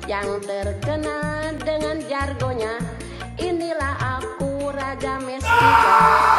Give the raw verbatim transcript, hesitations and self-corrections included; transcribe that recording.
yang terkenal dengan jargonnya, inilah aku Raja Mestika.